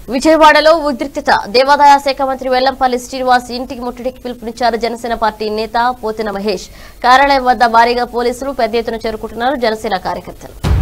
విజయవాడలో ఉద్రిక్తత దేవాదాయ శాఖ మంత్రి వెల్లంపల్లి శ్రీనివాస్ ఇంటికి ముట్టడికి పిలుపునిచ్చారు జనసేన పార్టీ నేత పోతిన మహేష్. కార్యాలయం వద్ద భారీగా పోలీసులు పెద్ద ఎత్తున చేరుకుంటున్నారు జనసేన కార్యకర్తలు.